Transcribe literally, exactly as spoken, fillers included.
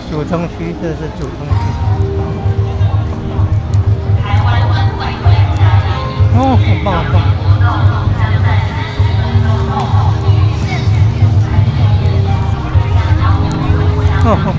主城区，这是主城区。哦，很棒很棒。哦。